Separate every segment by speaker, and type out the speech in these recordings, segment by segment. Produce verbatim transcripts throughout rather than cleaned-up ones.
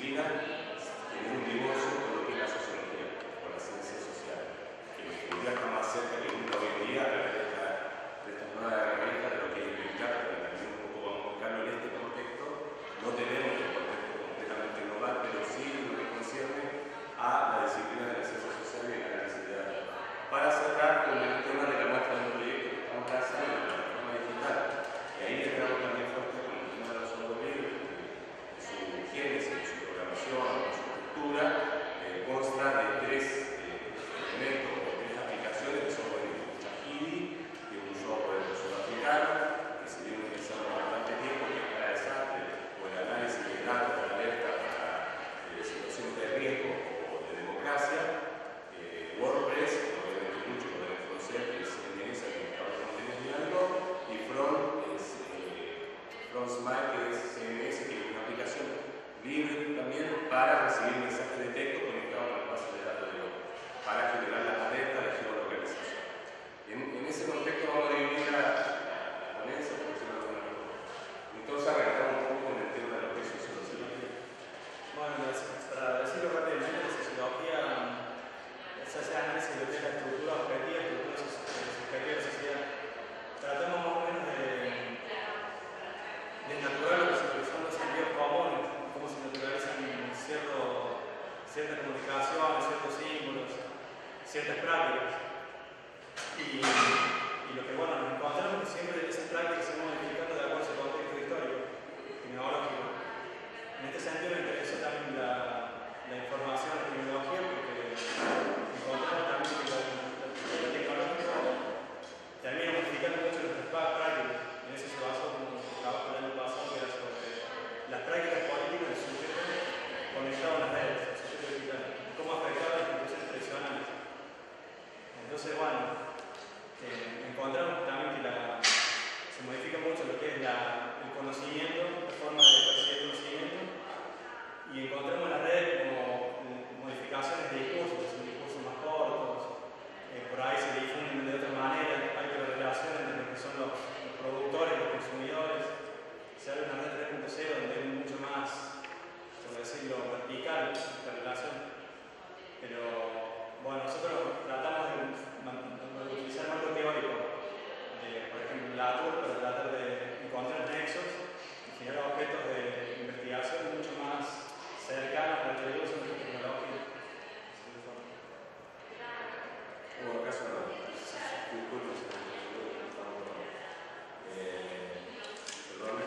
Speaker 1: disciplina tiene un divorcio con lo que es la sociología, con la ciencia social, que en definitiva está más cerca que nunca hoy en día a través de estas esta nuevas herramientas de lo que es el Big Data, que también un poco vamos a buscarlo en este contexto. No tenemos un contexto completamente global, pero sí lo que concierne a la disciplina de la ciencia social y el análisis de datos. Para cerrar con el tema de la muestra de un proyecto que estamos realizando en la plataforma digital, y ahí entramos también fuerte con el tema de los software libres, de su génesis, de su programación, de su estructura, eh, consta de tres eh, elementos o tres aplicaciones que son Chahidi, que es un software sudafricano, que se viene utilizando bastante tiempo, que es para desastre o el análisis de datos, de alerta para eh, situaciones de riesgo o de democracia. Eh, WordPress, obviamente muchos podemos conocer, que es C M S, administrador de contenidos dinámicos, y Front es eh, FrontSmile, que es C M S, que es una aplicación libre también para recibir mensajes de texto conectados a las bases de datos de web, para generar las alertas de geolocalización. En, en ese contexto vamos a dividir la, la ponencia, por decirlo de alguna forma. Entonces arrancamos un poco con el tema de lo que es sociología.
Speaker 2: Bueno, para decirlo rápidamente, la sociología se hace análisis de lo que es la estructura objetiva, la estructura subjetiva de la sociedad. Tratamos más o menos de desnaturar lo que son los sentidos comunes, cómo se naturalizan cierto, ciertas comunicaciones, ciertos símbolos, ciertas prácticas. Y, y lo que bueno, nos encontramos es que siempre esas prácticas se van modificando de acuerdo a su contexto histórico, tecnológico. En este sentido me interesó también la, la información, la tecnología, porque encontramos también que la, la, la tecnología termina modificando mucho nuestras prácticas. En eso se basó un trabajo del año pasado que era sobre las prácticas políticas del sujeto conectado a las redes, el sujeto digital, cómo afectaba a las instituciones tradicionales. Entonces, bueno, eh, encontramos también que la, se modifica mucho lo que es la, el conocimiento, la forma de percibir el conocimiento, y encontramos en las redes como modificaciones de discursos, son discursos más cortos, eh, por ahí se difunden de otra manera, hay que relacionar entre lo que son los, los productores y los consumidores. Se abre una red tres punto cero donde es mucho más, por decirlo, vertical la relación. Pero bueno, nosotros tratamos de, de utilizar más lo teórico, de, por ejemplo, la tour para tratar de encontrar nexos y generar objetos de investigación mucho más cercanos a la teoría sobre la tecnología.
Speaker 1: Como el caso de los discursos, perdón,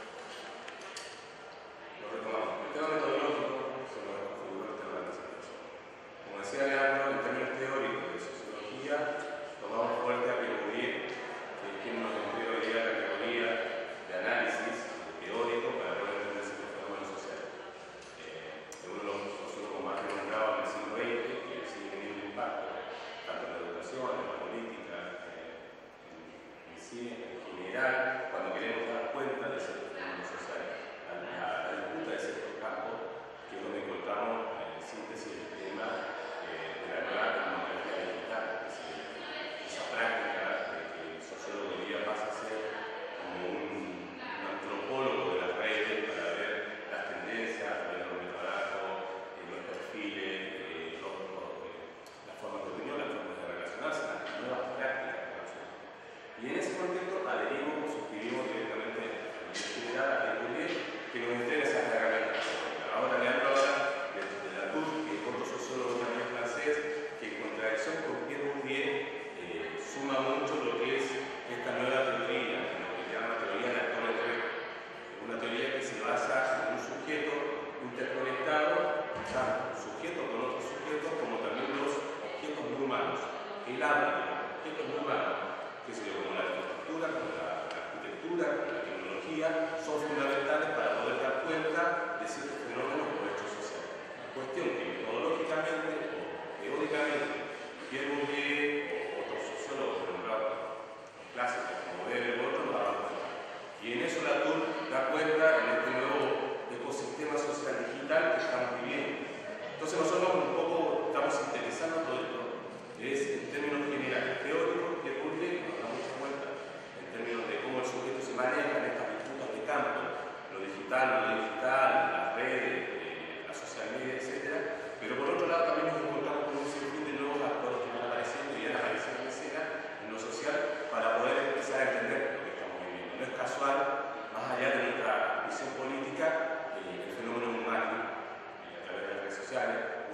Speaker 1: lo retomamos. El tema metodológico se lo configuró el tema de la presentación. Como decía Leandro, en términos teóricos de sociología, tomamos fuerte a Piaget, que es quien nos entrega hoy día la categoría de análisis teórico para poder entender ciertos fenómenos sociales. Eh, es uno de los sociólogos más renombrados del siglo veinte, que sigue teniendo un impacto tanto en la educación, en la política, eh, en, en sí, en general, cuando queremos dar cuenta de ciertos fenómenos sociales, a la, a la disputa de ciertos campos, que es donde encontramos en síntesis el tema eh, de la nueva tecnología digital, es decir, esa práctica de que el sociólogo hoy día pasa a ser como un, un antropólogo de las redes para ver las tendencias, ver los metadatos, eh, los perfiles, eh, los, los, eh, las formas de opinión, las formas de relacionarse, las nuevas prácticas de relación. Y en ese contexto adherimos o suscribimos directamente a la universidad, a Piaget, que nos entrega esas herramientas. Ahora Leandro habla de, de la Tour, que es otro sociólogo también francés, que en contradicción con Piaget eh, suma mucho lo que es esta nueva teoría, lo que se llama teoría de actores de red. Una teoría que se basa en un sujeto interconectado, tanto sujeto con otros sujetos, como también los objetos no humanos. El habla de los objetos no humanos, que se como la arquitectura, como la, la arquitectura, como la tecnología, son fundamentales para poder dar cuenta de ciertos fenómenos o hechos sociales. Cuestión que metodológicamente o teóricamente Pierre Bourdieu o otros sociólogos renombrados clásicos como Weber u otros no daban cuenta. Y en eso la Tour da cuenta en este nuevo ecosistema social digital que estamos viviendo. Entonces nosotros un poco estamos sintetizando todo esto, es en términos generales.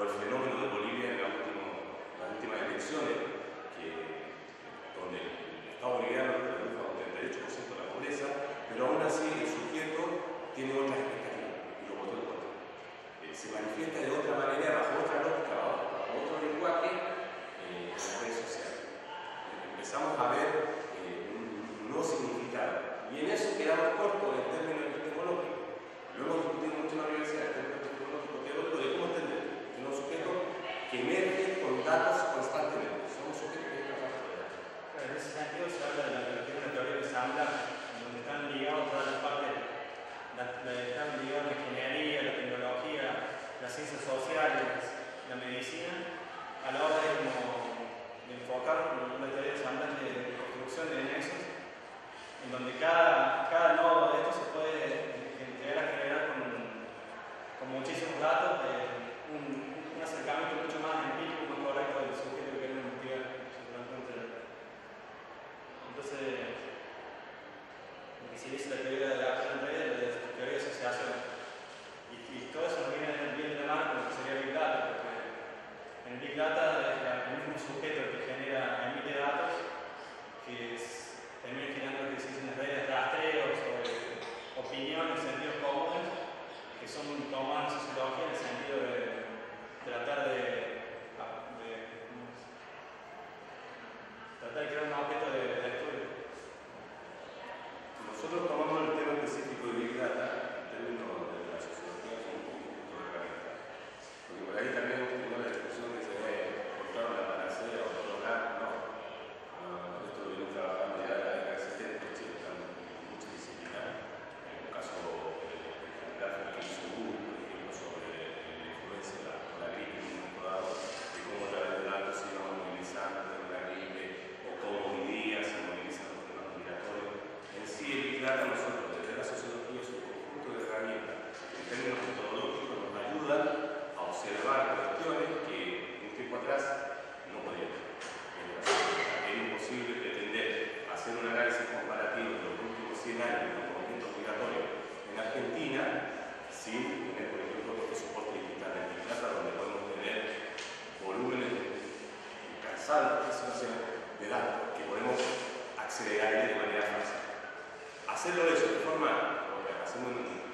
Speaker 1: el fenómeno de Bolivia en la último, las últimas elecciones, que, donde el Estado boliviano redujo a un treinta y ocho por ciento la pobreza, pero aún así el sujeto tiene otras expectativas y lo votó en contra. Eh, se manifiesta de otra manera, bajo otra lógica, bajo, bajo otro lenguaje eh, en las redes sociales. Empezamos a ver eh, un, un nuevo significado y en eso quedamos cortos en términos epistemológicos. Lo hemos discutido mucho en la universidad, en términos epistemológicos teóricos, de cómo entender que es un sujeto que emerge con datos constantemente. Somos sujetos que están trabajando de datos.
Speaker 2: En ese sentido se habla de la teoría, una teoría de ensamblaje, en donde están ligados todas las partes, la, la, están ligados la ingeniería, la tecnología, las ciencias sociales, la medicina, a la hora de, como, de enfocar una teoría de ensamblaje de construcción de nexos, en donde cada, cada nodo de esto se puede llegar a generar con, con muchísimos datos, de un, un acercamiento mucho más empírico, más correcto del sujeto que queremos investigar. Entonces, lo que se dice la teoría de la acción en red, la teoría de asociación. Y, y todo eso viene, viene de la mano con lo que sería Big Data, porque en el Big Data es el mismo sujeto el que genera, emite datos, que es, termina generando lo que se dicen las redes de rastreo sobre opiniones, sentidos comunes, que son tomadas en sociología en el sentido de tratar de, de, tratar de crear un objeto de, de estudio.
Speaker 1: Nosotros tomamos el tema específico de Big Data en términos de la sociología como un conjunto de herramientas. Porque por ahí también hemos tenido la discusión que se debe encontrar la panacea o otro lado. No. Uh, esto lo vienen trabajando ya de la década de setenta, en Chile, están muchas disciplinas. En un caso, el gráfico que hizo Google, por ejemplo, sobre la influencia de la, la gripe en un momento dado, de cómo a través de datos se iba movilizando de la gripe, o cómo hoy día se movilizan los temas migratorios. En sí, el Big Data, nosotros desde la sociología es un conjunto de herramientas que en términos metodológicos nos ayudan a observar cuestiones que un tiempo atrás no podíamos. Era imposible pretender hacer un análisis comparativo de los últimos cien años de los movimientos migratorios en Argentina sin tener, por ejemplo, este soporte digital de Big Data, donde podemos tener volúmenes incansables de datos que podemos acceder a ellos de manera fácil. Hacerlo eso de forma, haciendo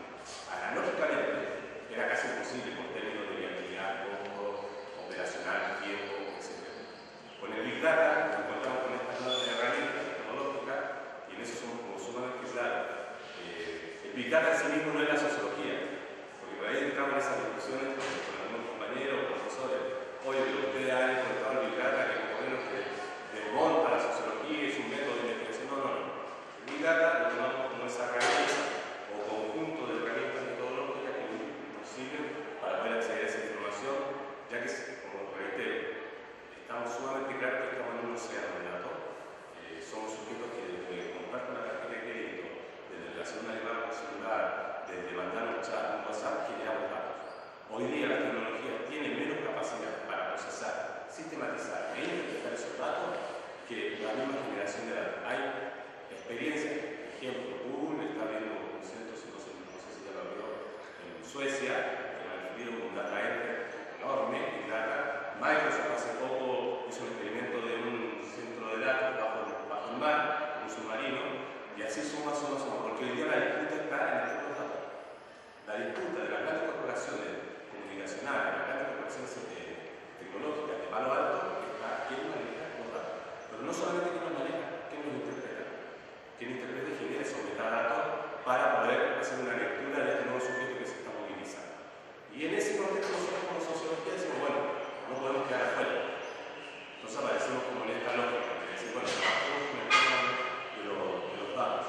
Speaker 1: analógicamente, era casi imposible por términos de viabilidad, costo, operacional, tiempo, etcétera. Con el Big Data nos encontramos con estas nuevas herramientas tecnológicas y en eso somos como sumamente claros. Eh, el Big Data en sí mismo no es la sociología, porque por ahí entramos en esas discusiones con, con algunos compañeros o profesores. Oye, pero ustedes han encontrado el Big Data que como menos que desmonta la sociología, es un método de investigación. No, no, no. El Big Data lo tomamos como esa herramienta o conjunto de herramientas metodológicas que nos sirven para poder acceder a esa información, ya que, como reitero, estamos sumamente claros que estamos en un océano de datos. Eh, somos sujetos que desde comprar con la tarjeta de crédito, desde la segunda llamada por celular, desde mandar un chat, un WhatsApp, generamos datos. Hoy día la tecnología tiene menos capacidad para procesar, sistematizar e interpretar esos datos que la misma generación de datos. Hay experiencias, por ejemplo, Google está viendo un centro, no sé, no sé si ya lo vio, en Suecia, que han adquirido un data center enorme, Big Data. Microsoft hace poco hizo un experimento de un centro de datos bajo, bajo el mar, un submarino, y así suma, suma, suma, porque hoy día la disputa está en el tipo de datos. La disputa de las grandes corporaciones comunicacionales, las grandes corporaciones eh, tecnológicas de palo alto, está quién maneja los datos. Pero no solamente quién los maneja, quién los interpreta. Quién interpreta y genera esos metadatos para poder hacer una lectura de este nuevo sujeto que se está movilizando. Y en ese contexto nosotros como sociología decimos, bueno, no podemos quedar afuera. Entonces aparecemos como en esta lógica de decir, bueno, trabajamos con el tema de los, de los datos.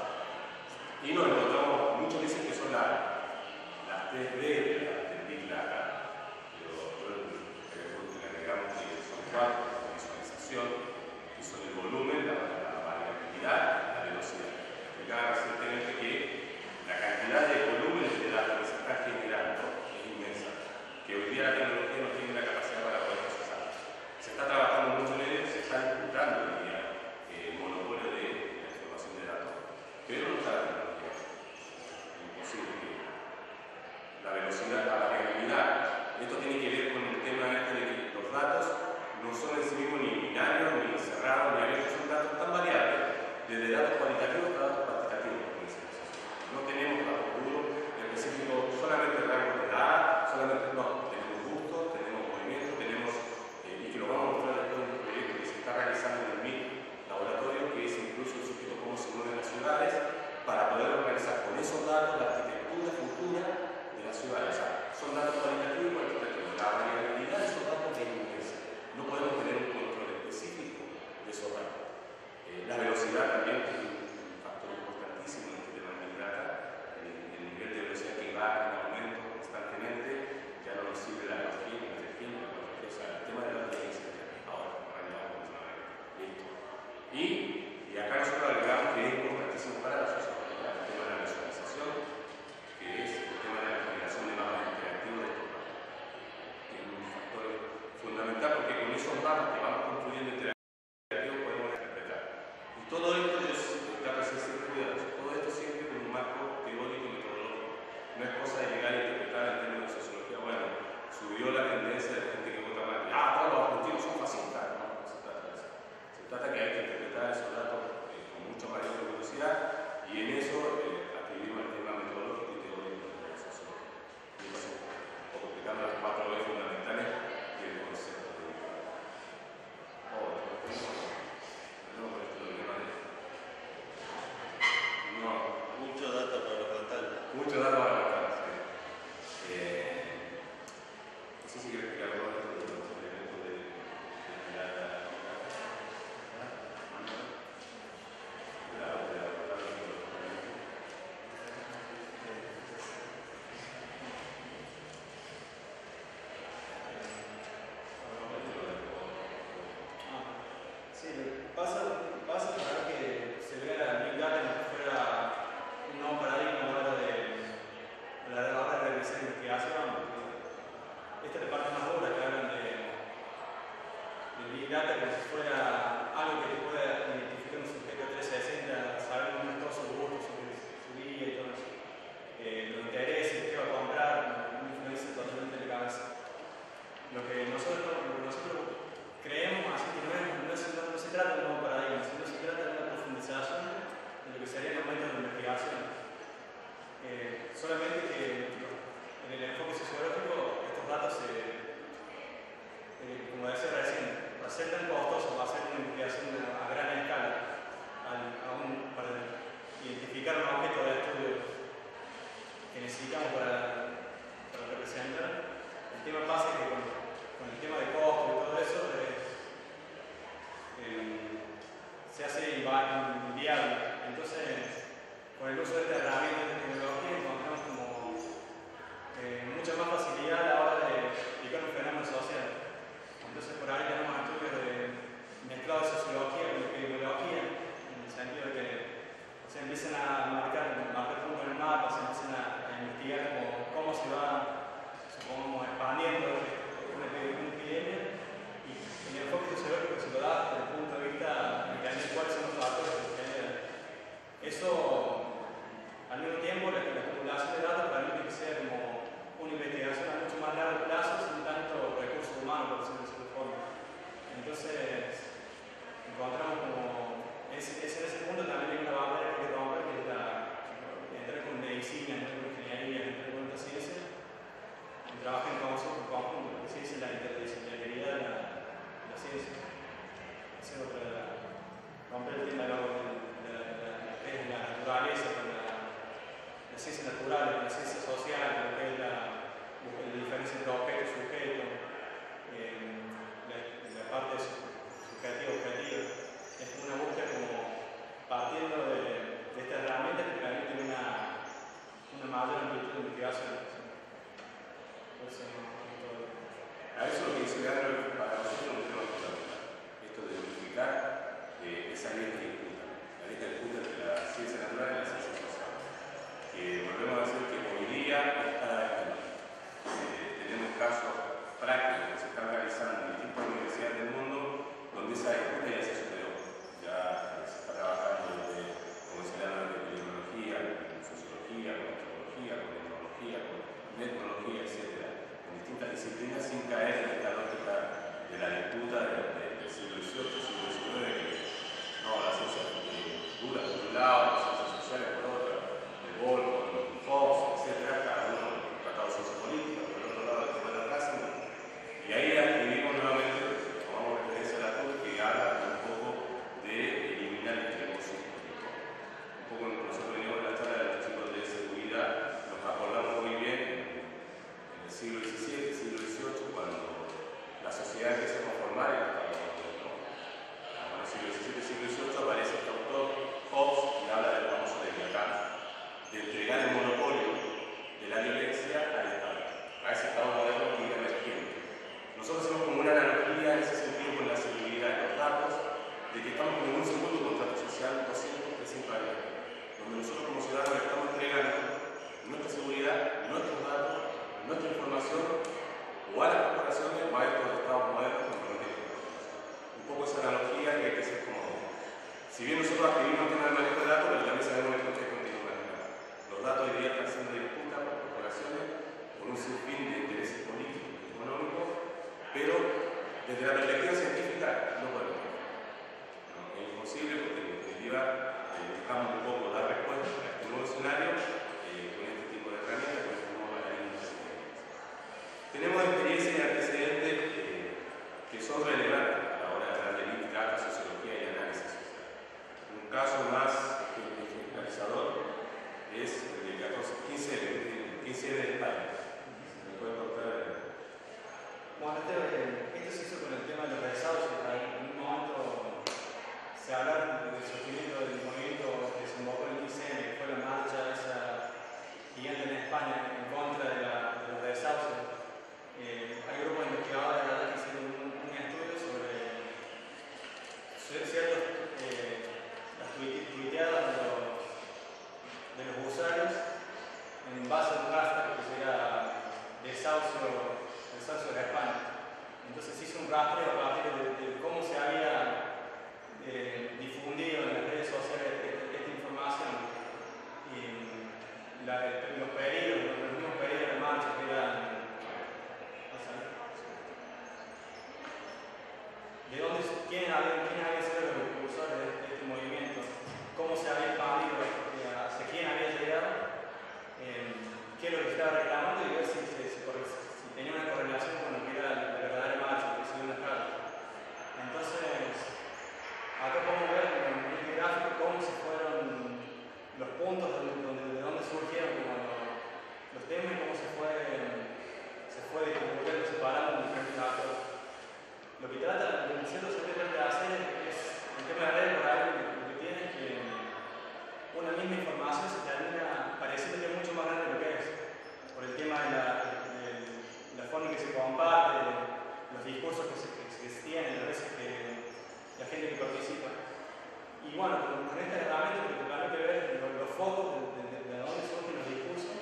Speaker 1: Y nos encontramos, muchos dicen que son las la tres D de la de Big Data, pero yo le agregamos que son cuatro: la visualización, que son el volumen, la, la variabilidad, la velocidad. Explicaba recientemente que la cantidad de volúmenes de datos que se está generando es inmensa, que hoy día la tecnología no tiene la capacidad para poder procesar. Se está trabajando mucho en ello, se está disputando hoy día eh, el monopolio de la información de datos, pero no está la tecnología. Es imposible que la velocidad, la variabilidad Esto tiene que ver con el tema este de que los datos no son en sí mismos ni binarios, ni cerrados, ni abiertos, son datos tan variables, desde datos cualitativos hasta datos cuantitativos. No tenemos datos duros, específicos, solamente rangos de edad, solamente no, tenemos gustos, tenemos movimientos, tenemos, eh, y que lo vamos a mostrar después en un proyecto que se está realizando en el M I T laboratorio, que es incluso el sujeto cómo se mueven las ciudades, para poder organizar con esos datos la arquitectura futura de las ciudades. O sea, son datos cualitativos y cuantitativos. La variabilidad de esos datos es inmensa. No podemos tener un control específico de esos datos. Eh, la velocidad también es un factor importantísimo en este tema de Big Data. El, el nivel de velocidad que va en aumento constantemente ya no nos sirve la dos G, la tres G, la cuatro G. O sea, el tema de la dos G es ahora, arrancamos con una listo. Y, y acá nosotros agregamos que es importantísimo para la sociedad el tema de la visualización, que es el tema de la generación de mapas interactivos de estos datos. Es un factor fundamental porque con esos mapas que vamos construyendo interactivos podemos interpretar. Y todo esto, yo siempre trato de ser cuidadoso, todo esto siempre con un marco teórico y metodológico. No es cosa de llegar a interpretar en términos de sociología. Bueno, subió la tendencia de gente que vota mal. Ah, todos los argentinos son fascistas. No, no se trata de eso. Se trata que hay que interpretar esos datos eh, con mucha mayor velocidad y en eso eh, adquirimos el tema metodológico y teórico de la sociología. Y eso, o completando las cuatro B fundamentales y el concepto de oh, no, pero esto es lo que vale. No.
Speaker 3: Mucho dato para los batallas.
Speaker 1: Mucho dato para los batallas, sí. Eh, no sé si quiero explicar algo de esto, de los elementos de, de la
Speaker 2: Sí, pasa, pasa para que se vea el Big Data como si fuera un nuevo paradigma a la hora de, a la hora de realizar investigación. Esta es la parte más dura que hablan de, de Big Data como si fuera algo que te pueda identificar un sujeto trescientos sesenta, saber cómo es todo su gusto, sobre su vida y todo eso. Eh, los intereses, qué va a comprar, una influencia totalmente de la cabeza. Lo que nosotros, lo que nosotros creemos, así que no, es, no, es, no, no se trata de un nuevo paradigma, sino se trata de una profundización de lo que serían los métodos de investigación. Eh, solamente que en el enfoque sociológico estos datos se, eh, como decía recién, va a ser tan costoso, va a ser una investigación a, a gran escala, al, a un, para identificar un objeto de estudio que necesitamos para, para representar. El tema pasa que con, con el tema de costo y todo eso eh, eh, se hace inviable. Entonces, con el uso de esta herramienta de tecnología encontramos como eh, mucha más facilidad a la hora de explicar un fenómeno social. Entonces, por ahí tenemos estudios de mezclado de sociología con epidemiología, en el sentido de que se empiezan a marcar, marcar puntos en el mapa, se empiezan a, a investigar como, cómo se va, supongamos, expandiendo una epidemia, y en el enfoque sociológico se lo da desde el punto de vista de entender cuáles son los factores que generan. Eso, al mismo tiempo, la, la acumulación de datos permite que sea como una investigación a mucho más largo plazo, sin tanto recurso humano, por decirlo de cierta forma. Entonces, encontramos como, es, es en ese punto también hay una barrera que hay que romper, que es la, entrar con medicina, entrar con ingeniería, entrar con otra ciencia, y trabajar en conjunto, conjunto, porque sí es la interdisciplinaridad de la, de la ciencia. Esa es otra, romper el tema de la, de la, de la, de la naturaleza, con la, la ciencia natural, con la ciencia social, lo que es la, la diferencia entre objeto y sujeto, eh, la, la parte subjetiva-objetiva. Es una búsqueda como partiendo de, de esta herramienta que permite una, una mayor amplitud de investigación. Entonces,
Speaker 1: siglo diecisiete, siglo dieciocho, cuando la sociedad empezó a conformar el Estado moderno. En el siglo diecisiete, siglo dieciocho aparece este autor, Hobbes, y habla del famoso Leviatán, de entregar el monopolio de la violencia al Estado, a ese Estado moderno que era emergente. Nosotros hacemos como una analogía en ese sentido con la seguridad de los datos, de que estamos como en un segundo contrato social doscientos, trescientos años, donde nosotros como ciudadanos estamos entregando nuestra seguridad, nuestros datos, nuestra información o a las corporaciones o a estos estados modernos comprometidos. Un poco esa analogía que hay que ser como... Si bien nosotros adquirimos el tema del manejo de datos, pero también sabemos el contexto en que nos manejamos. Los datos hoy día están siendo disputas por corporaciones por un sinfín de intereses políticos y económicos, pero desde la perspectiva científica no podemos. No, es imposible porque en definitiva eh, buscamos un poco dar respuesta a este nuevo escenario eh, con este tipo de herramientas, con este nuevo mecanismo de seguridad. Tenemos experiencias y antecedentes eh, que son relevantes a la hora de hablar de Big Data, sociología y análisis social. Un caso más ejemplarizador es el del catorce quince de España. ¿Me puede contar?
Speaker 2: Bueno, este, esto se hizo con el tema de los rezados. En un momento se habla del surgimiento del movimiento que desembocó en el quince eme, que fue la marcha esa gigante en España en contra de, la, de los desahucios. Eh, hay grupos de investigadores ¿verdad? Que hicieron un, un estudio sobre, sobre ciertas eh, las tuiteadas de los, de los usuarios en base a un hashtag que era desahucio, desahucio de España. Entonces se hizo un rastreo a partir de, de cómo se había eh, difundido en las redes sociales esta, esta información y la, los pedidos, los mismos pedidos de marcha que eran de dónde, quiénes habían, quiénes habían sido los impulsores de este, de este movimiento, cómo se había expandido, hacia quién había llegado, eh, qué es lo que se estaba reclamando y ver si, si, si, si tenía una correlación con lo que era la verdadera marcha, que se dio una carta. Entonces, acá podemos ver en este gráfico cómo se fueron los puntos donde, donde, de dónde surgieron como los, los temas y cómo se fue, se fue distribuyendo, separando en diferentes actores. Lo que trata el centro social de hacer es, el tema de redes morales, lo que tiene es que una misma información se termina pareciendo que es mucho más grande de lo que es, por el tema de la, de, de la forma en que se comparte, los discursos que se, que se tienen, las veces que la gente que participa. Y bueno, con, con esta herramienta lo que permite ver los, los focos de, de, de dónde surgen los discursos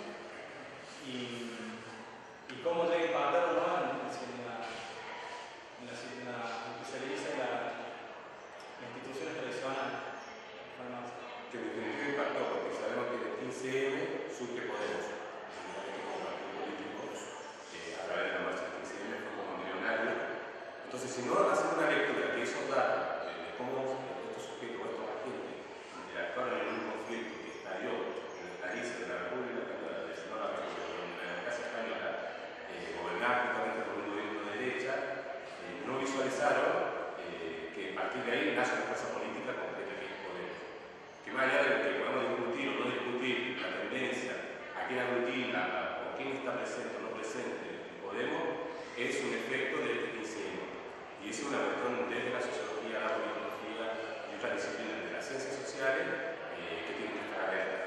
Speaker 2: y, y cómo llega a impactar o no en, en, la, en, la, en, la, en que se le dice la, la instituciones tradicionales.
Speaker 1: Que en definitiva impactó, porque sabemos que en el quince eme surge Podemos, como partido político, eh, a través de la marcha del quince eme fue como millonario. Entonces, si no hacen una lectura de esos datos, de, de cómo estos sujetos, estos agentes, interactuaron en un conflicto que estalló en el país de la República Española, de no la República, pero en la democracia española, eh, gobernada justamente por un gobierno de derecha, eh, no visualizaron eh, que a partir de ahí nace una fuerza política completa que es Podemos. Que más allá de lo que podamos discutir o no discutir, la tendencia a quién aglutina o quién está presente o no presente en Podemos, es un efecto de este quince eme. Y es una cuestión desde la sociología, la politología y otras disciplinas de las ciencias sociales eh, que tienen que estar alerta.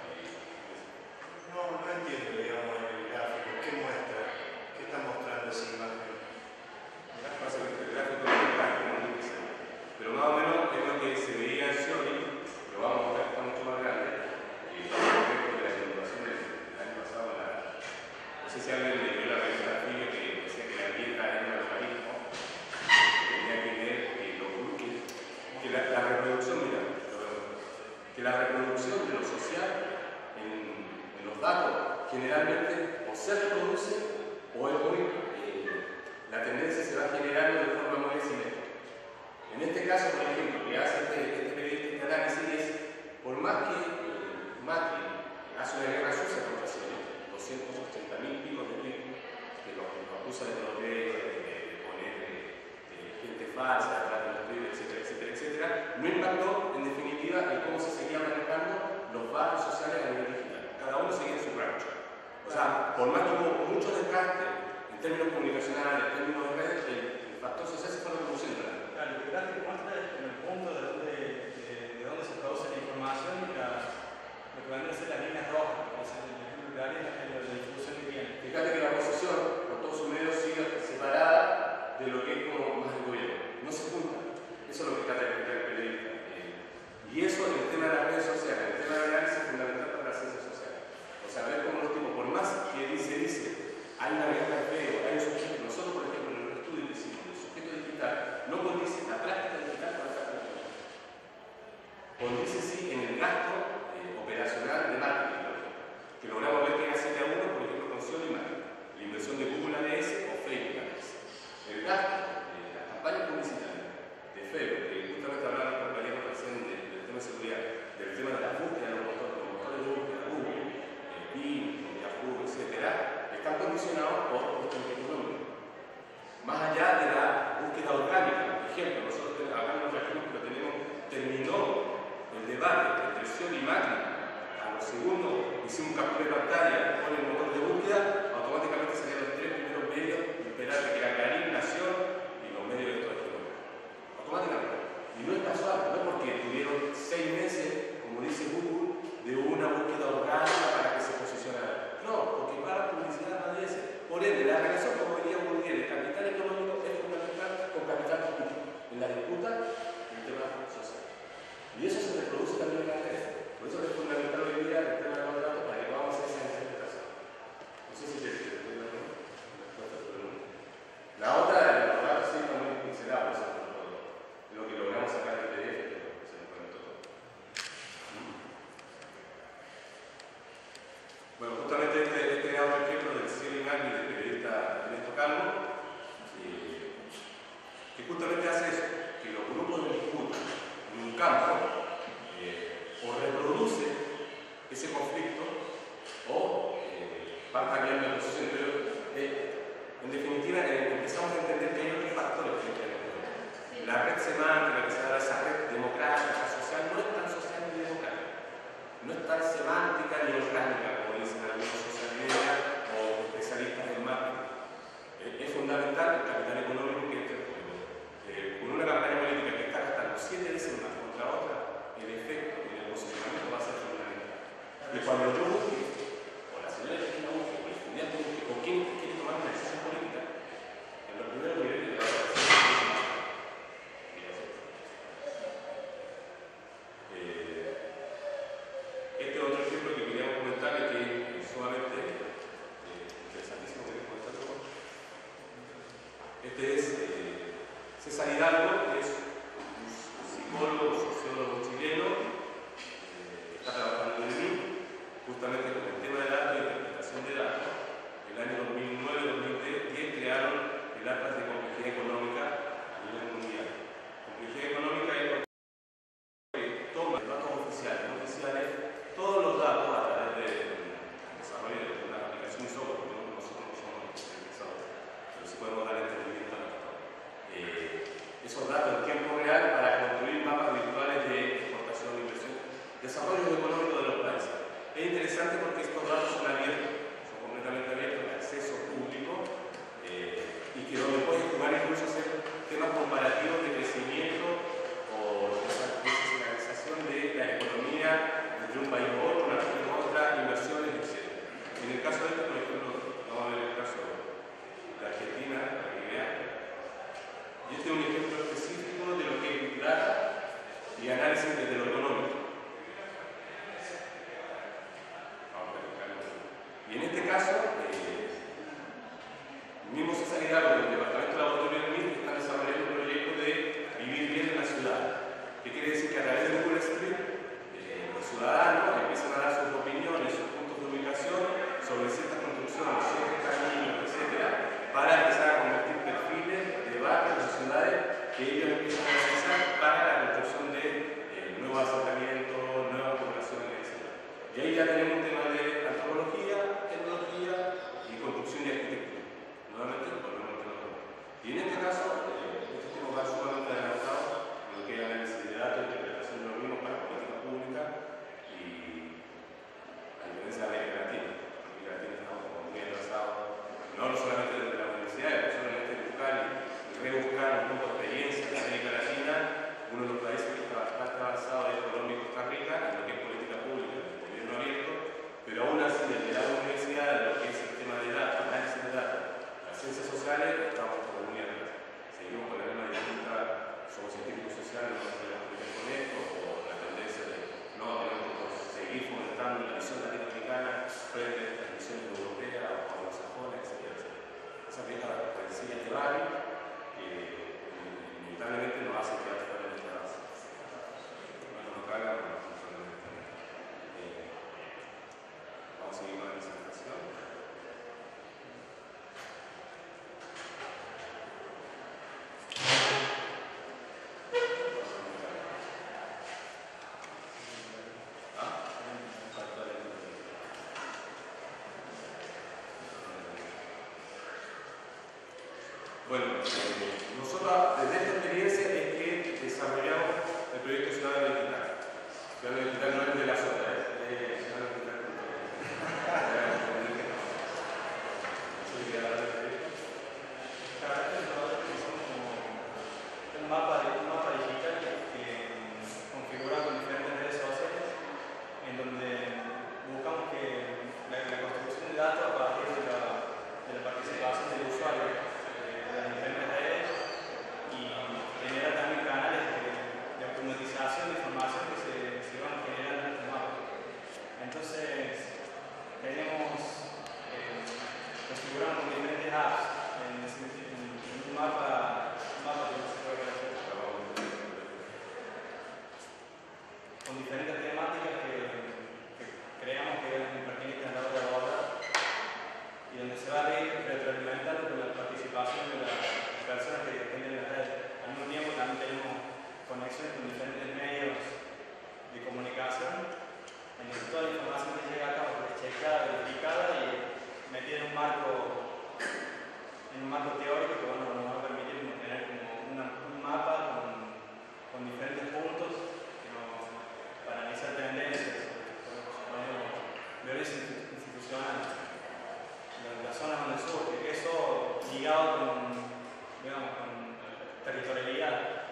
Speaker 4: No, no entiendo, digamos, el gráfico. ¿Qué muestra? ¿Qué está mostrando esa imagen?
Speaker 1: Pasa que el gráfico es un gráfico, no dice, pero más o menos es lo que se veía en Scioli, pero vamos a mostrar que está mucho más grande. Y el efecto de la inundación del año pasado, la, no sé si alguien le dio la revista de Filio que decía que la dieta era un algoritmo, tenía que ver que, lo, que, que la, la reproducción, mira, que la reproducción de lo social en, en los datos generalmente o se reproduce o es muy, eh, la tendencia se va generando de forma muy simétrica. En este caso, por ejemplo, que hace este, este periodista de análisis es, por más que eh, Macri hace una guerra sucia contra Chile, doscientos ochenta mil picos de tweet, que lo, lo acusa de protesta, de, de, de poner de, de gente falsa detrás de los tweets, etcétera, etcétera, etcétera, no impactó en definitiva en cómo se seguían manejando los barrios sociales a nivel digital. Cada uno seguía en su rancho. O sea, por más que hubo mucho desgaste
Speaker 2: pueden ser las líneas rojas, o sea, el ejemplo que daría es la difusión que tiene.
Speaker 1: Fíjate que la oposición, con todos sus medios, sigue separada de lo que es como más el gobierno. No se juntan. Eso es lo que caracteriza el periodista. Y eso en el tema de las redes sociales, en el tema del análisis es fundamental para las ciencias sociales. O sea, ver cómo los tipos, por más que dice, dice, hay una vieja feo, hay un sujeto. Nosotros, por ejemplo, en el estudio que hicimos del sujeto digital, no condice la práctica digital con la práctica digital. Condice sí en el gasto eh, operacional de marketing, por ejemplo, que logramos ver que era siete a uno, por ejemplo, con S E O y marketing. La inversión de Google A D S o Facebook A D S. El gasto de eh, las campañas publicitarias de Facebook, que justamente hablaba el compañero recién de, del tema de seguridad, del tema de la búsqueda de los motores, los motores de búsqueda, Google, eh, Bing, Yahoo, etcétera, están condicionados por este económico. Más allá de la búsqueda orgánica, por ejemplo, nosotros acá no trajimos, pero tenemos, terminó el debate entre S E O y marketing. A los segundos hicimos un captura de pantalla con el motor de búsqueda, automáticamente salían los tres primeros medios y esperar que era Clarín, Nación y los medios de todo el mundo. Automáticamente. Y no es casual, no es porque tuvieron seis meses, como dice Google, de una búsqueda orgánica para que se posicionara. No, porque para publicidad A D S. Por ende, la relación, como diría Google, de capital económico es fundamental con capital político. En la disputa, el tema social. Y eso se reproduce también en la red. Por eso es fundamental hoy día el tema de los datos para que podamos hacer esa interpretación. No sé si te entiendo la respuesta a tu pregunta. La otra, los datos sí están muy pincelados, lo que logramos sacar del P D F, pero se nos comentó todo. Bueno, justamente este, este era otro ejemplo del Steering Angle del periodista Ernesto Calvo, eh, que justamente hace eso, que los grupos de disputa en un campo eh, o reproduce ese conflicto o eh, van cambiando de posición. Pero eh, en definitiva eh, empezamos a entender que hay otros factores que entran en juego. La red semántica, que se da esa red democrática, social, no es tan social ni democrática. No es tan semántica ni orgánica, como dicen algunos social media o especialistas del marketing. Eh, es fundamental el capital económico que entre en juego. Eh, con una campaña política que está gastando siete veces más contra otra, el efecto y el posicionamiento va a ser fundamental. Y cuando yo busque, o la señora que tenga busque, o el estudiante busque, o quien quiere tomar una decisión política, en los primeros niveles de la Este otro ejemplo que queríamos comentar, que es sumamente eh, interesantísimo, ¿queréis comentarlo? Este es eh, César Hidalgo, que es un psicólogo, sociólogo chileno, eh, que está trabajando en mí, justamente con el tema de datos y interpretación de datos. En el año dos mil nueve dos mil diez crearon el Atlas de Complejidad Económica a nivel mundial. Complejidad económica es que toma los datos oficiales y no oficiales, todos los datos a través del desarrollo de una aplicación y software, porque nosotros no somos especializados, pero sí podemos dar entendimiento a esto. Eh, esos datos en tiempo real para construir mapas virtuales de exportación e inversión, desarrollo económico de los países. Es interesante porque estos datos son abiertos, son completamente abiertos, de acceso público, eh, y que donde puedes jugar incluso hacer temas comparativos de crecimiento o esa descentralización de la economía entre un país u otro, una región u otra, inversiones, etcétera. En el caso de este, por ejemplo, vamos a ver el caso de Argentina, para que vean. Y este es un ejemplo específico de Bueno, eh, nosotros desde esta experiencia es que desarrollamos el proyecto Ciudadano Digital. Ciudadano Digital no es de la zona, es de Ciudadano Digital.
Speaker 2: Un mapa, de, un mapa digital que configura con diferentes redes sociales, en donde buscamos que la, la construcción de datos a partir de la, de la participación del usuario eh, de las diferentes redes y genera también canales de, de automatización de información que se, se van generando en este mapa. Entonces, tenemos eh, configuramos con diferentes apps en, en, en un mapa, un mapa que no se puede hacer con diferentes temáticas que, que creamos que eran pertinentes a la hora de abordar y donde se va a ir retroalimentando con la participación de las personas que tienen la red. Al mismo tiempo también tenemos conexiones con diferentes medios de comunicación en el que toda la información que llega acá es checada, verificada y metida en un marco en un marco teórico que bueno, nos va a permitir tener como una, un mapa con, con diferentes puntos que nos, para analizar tendencias, violencia institucional, las zonas donde surge, eso ligado con, digamos, con territorialidad.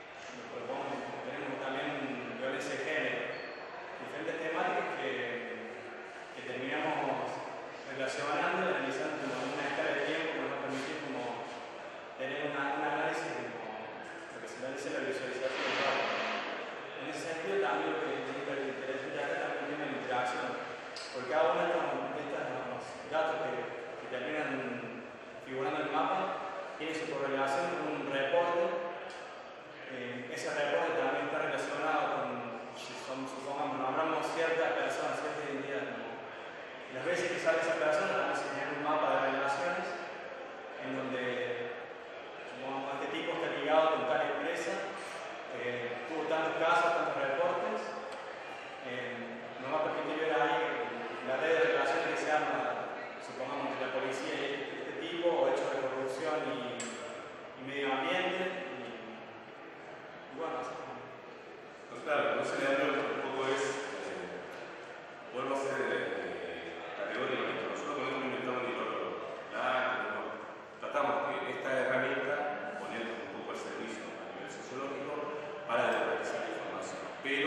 Speaker 2: Tenemos también violencia de género, diferentes temáticas que, que terminamos relacionando y analizando como una escala de tiempo que nos va a permitir como tener una, un análisis de como lo que se realiza la visualización del dato. En ese sentido también lo que es interesante acá también tiene la interacción, porque cada uno de estos datos que, que terminan figurando en el mapa tiene su correlación con un reporte. Eh, ese reporte también está relacionado con, si son, supongamos, nombramos cierta persona, cierta identidad. Las veces que sale esa persona también se genera un mapa de relaciones en donde como este tipo está ligado con tal empresa, eh, tuvo tantos casos, tantos reportes, eh, nos va a permitir ver ahí la red de relaciones que se arma, supongamos, entre la policía y este tipo, o hechos de corrupción y, y medio ambiente, y, y bueno, así como.
Speaker 1: Pues claro, no se le da un poco es, eh, vuelvo a ser eh, categórico, nosotros con esto no inventamos ni lo no, tratamos que esta herramienta poner un poco al servicio a nivel sociológico para democratizar la información, pero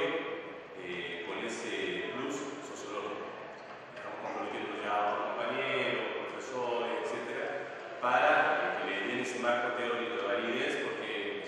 Speaker 1: eh, con ese plus sociológico. Estamos comprometiendo ya a otros compañeros, profesores, etcétera, para que le den ese marco teórico de validez, porque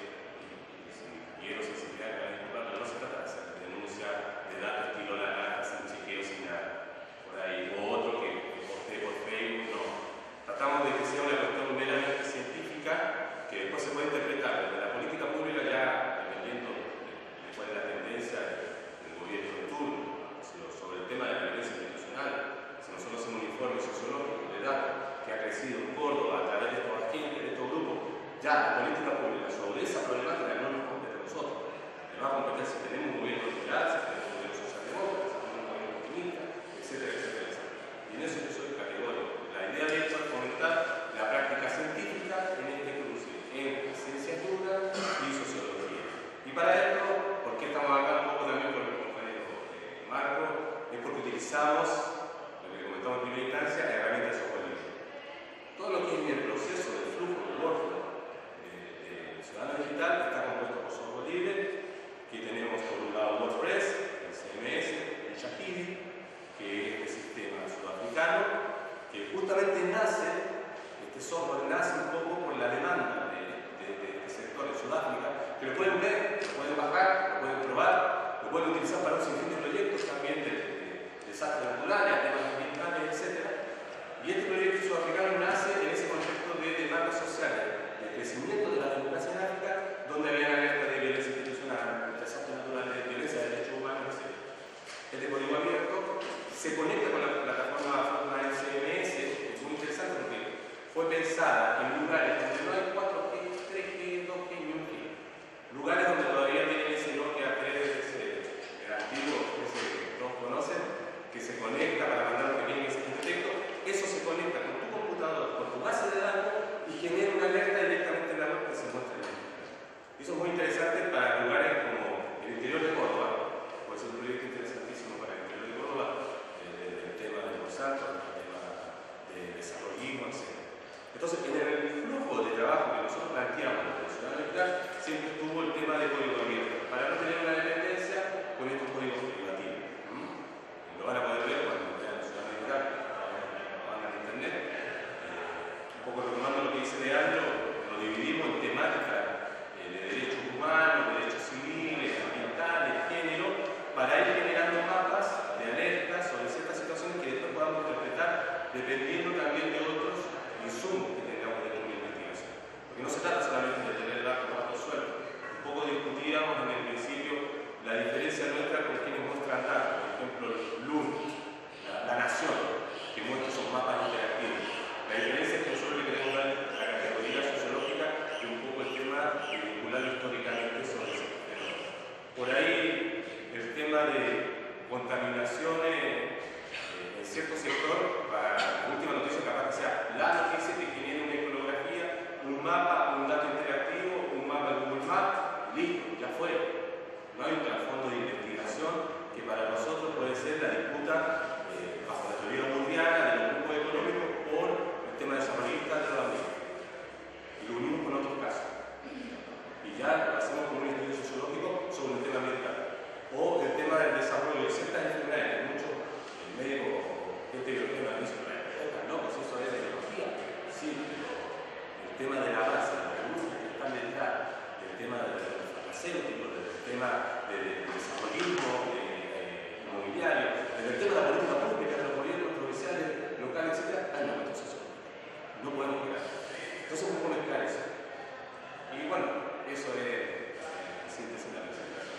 Speaker 1: quiero sensibilidad que van a disculpar, pero no se trata de hacer denuncia de datos estilo naranja, sin chequeo, sin nada. Ahí, o otro que postee por Facebook, no. Tratamos de que sea una cuestión meramente científica que después se puede interpretar desde la política pública ya dependiendo de, de cuál es la tendencia del gobierno de turno sobre el tema de la violencia institucional. Si nosotros hacemos un informe sociológico de datos que ha crecido en Córdoba a través de estos agentes, de estos grupos, ya la política pública sobre esa problemática no nos compete a nosotros. Le va a competir si tenemos un gobierno liberal, si tenemos un gobierno socialdemócrata, si tenemos un gobierno optimista, etcétera, etcétera, etcétera. Y en eso yo soy categórico. La idea de esto es fomentar la práctica científica en este cruce entre ciencias duras y sociología. Y para esto, ¿por qué estamos acá un poco también con el compañero eh, Marco? Es porque utilizamos, lo que comentamos en primera instancia, herramientas de software libre. Todo lo que es el proceso del flujo de workflow de, de Ciudadano Digital está compuesto por software libre, que tenemos por un lado WordPress, el C M S, el Shakiri, que es este sistema sudafricano, que justamente nace, este software nace un poco por la demanda de, de, de este sector en Sudáfrica, que lo pueden ver, lo pueden bajar, lo pueden probar, lo pueden utilizar para un sinfín de proyectos también de, de, de desastres naturales, temas ambientales, etcétera. Y este proyecto sudafricano nace en ese contexto de demandas sociales, de crecimiento de la democracia en África, donde había alerta de violencia institucional, desastres naturales, de violencia de derechos humanos, etcétera. Este código abierto se conecta con la plataforma Frontline C M S, es muy interesante porque fue pensada en lugares donde no hay cuatro G, tres G, dos G ni un G. Lugares donde todavía tienen ese Nokia tres, ese el antiguo, ese que todos conocen, que se conecta para mandar un pequeño mensaje de texto. Eso se conecta con tu computador, con tu base de datos y genera una alerta de Entonces, en el flujo de trabajo que nosotros planteamos en la ciudad digital, siempre estuvo el tema de código abierto, para no tener una dependencia con estos códigos privativos. ¿Mm? Lo van a poder ver cuando vean la ciudad digital, lo van a entender. Eh, un poco retomando lo que dice Leandro, lo dividimos en temáticas eh, de derechos humanos, derechos civiles, ambientales, género, para ir generando mapas de alertas sobre ciertas situaciones que después podamos interpretar dependiendo también de otros insumos que tengamos dentro de la investigación. Porque no se trata solamente de tener datos bajo sueldo. Un poco discutíamos en el principio la diferencia nuestra con quienes muestran datos. Por ejemplo, L U N, la, la Nación, que muestra esos mapas interactivos. La diferencia es que nosotros le queremos dar la categoría sociológica y un poco el tema de vincularlo históricamente sobre ese fenómeno. Por ahí, el tema de contaminaciones eh, en cierto sector, para la última noticia capaz que sea la noticia que genere una iconografía, un mapa, un dato interactivo, un mapa de Google Maps, listo, ya fue. No hay un trasfondo de investigación que para nosotros puede ser la disputa eh, bajo la teoría mundial de los grupos económicos por el tema desarrollista de los ambientes. Y lo unimos con otros casos. Y ya lo hacemos con un estudio sociológico sobre el tema ambiental. O el tema del desarrollo de ciertas enfermedades, que muchos médicos o gente que lo tema dicen, no, pues eso es de biología. Sí, el tema de la base, de la industria que están detrás, el tema de los farmacéuticos, el tema del desarrollismo de, eh, inmobiliario, el tema de la política pública, de los gobiernos provinciales, locales, etcétera, hay una cuestión sociológica. No podemos quedar. Entonces, ¿cómo mezclar eso? Y bueno, eso es la síntesis de la presentación.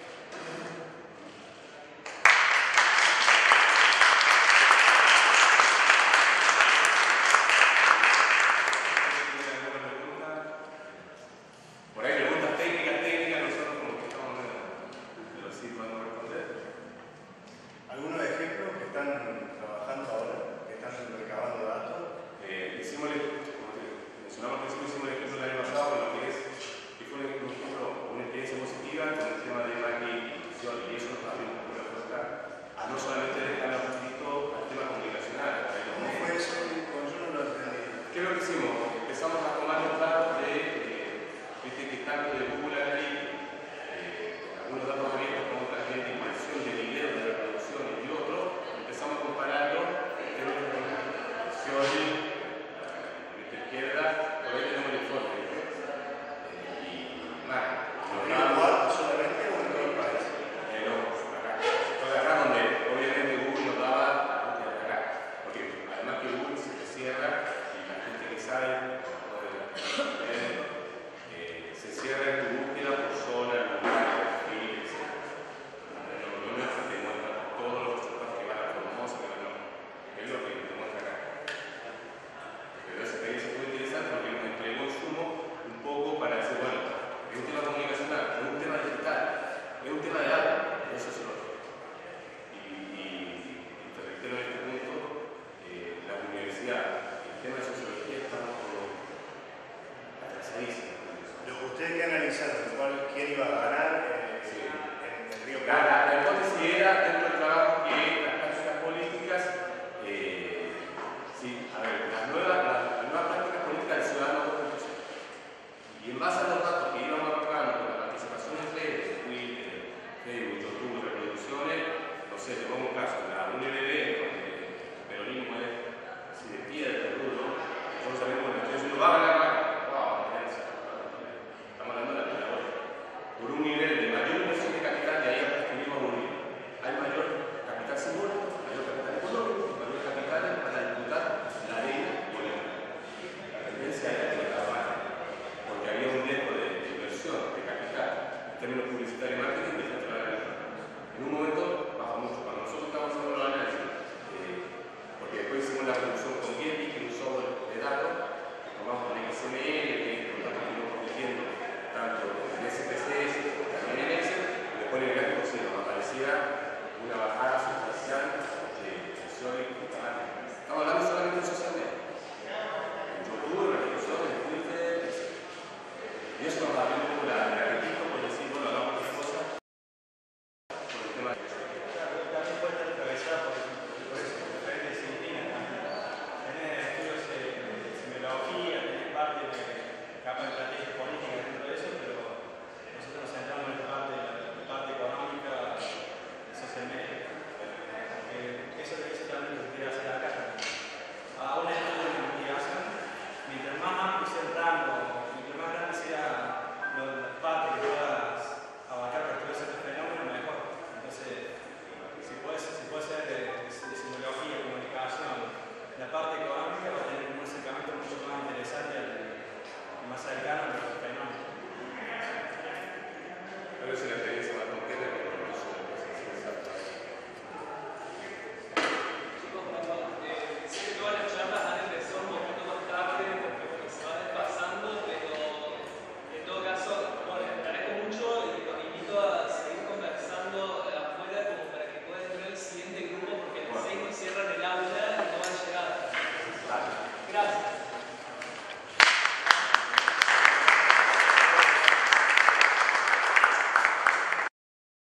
Speaker 1: Por ahí preguntas técnicas, técnicas, nosotros como que estamos en pero sí podemos responder.
Speaker 4: ¿Algunos ejemplos que están trabajando ahora, que están recabando datos?
Speaker 1: Eh, hicimos, el, como te mencionamos al principio, hicimos el ejemplo del año pasado con lo que es, que fue un ejemplo, una experiencia positiva con el tema de maquinización, y eso nos abrió un poco la puerta a no solamente dejar listo al tema comunicacional.
Speaker 4: ¿Cómo fue eso? Yo no lo entendí.
Speaker 1: ¿Qué es lo que hicimos? Empezamos a tomar los datos de, eh, viste que tanto de Google Analytics, eh, algunos datos abiertos como también de inversión de video, de reproducción y otros, empezamos a compararlos en términos de inversión, de izquierda, por ahí tenemos el informe, ¿viste? Eh, y más.
Speaker 4: ¿En Uruguay solamente o en todo el país?
Speaker 1: Eh, no, acá. Esto de acá donde obviamente Google nos daba la búsqueda de acá. Porque además que Google se te cierra y la gente que sabe, eh, se cierra en tu búsqueda por zona, lugar, perfil, etcétera. No, no es que te muestra todos los resultados que van a Formosa, que van a. Es lo que te muestra acá. Pero esa experiencia fue interesante porque nos entregó insumo un poco para decir, bueno, es un tema comunicacional, es un tema digital, es un tema de datos, es sociológico. Y, y, y te reitero en este punto, eh, la universidad, el tema de sociología, estamos con
Speaker 2: parte de capa de estrategia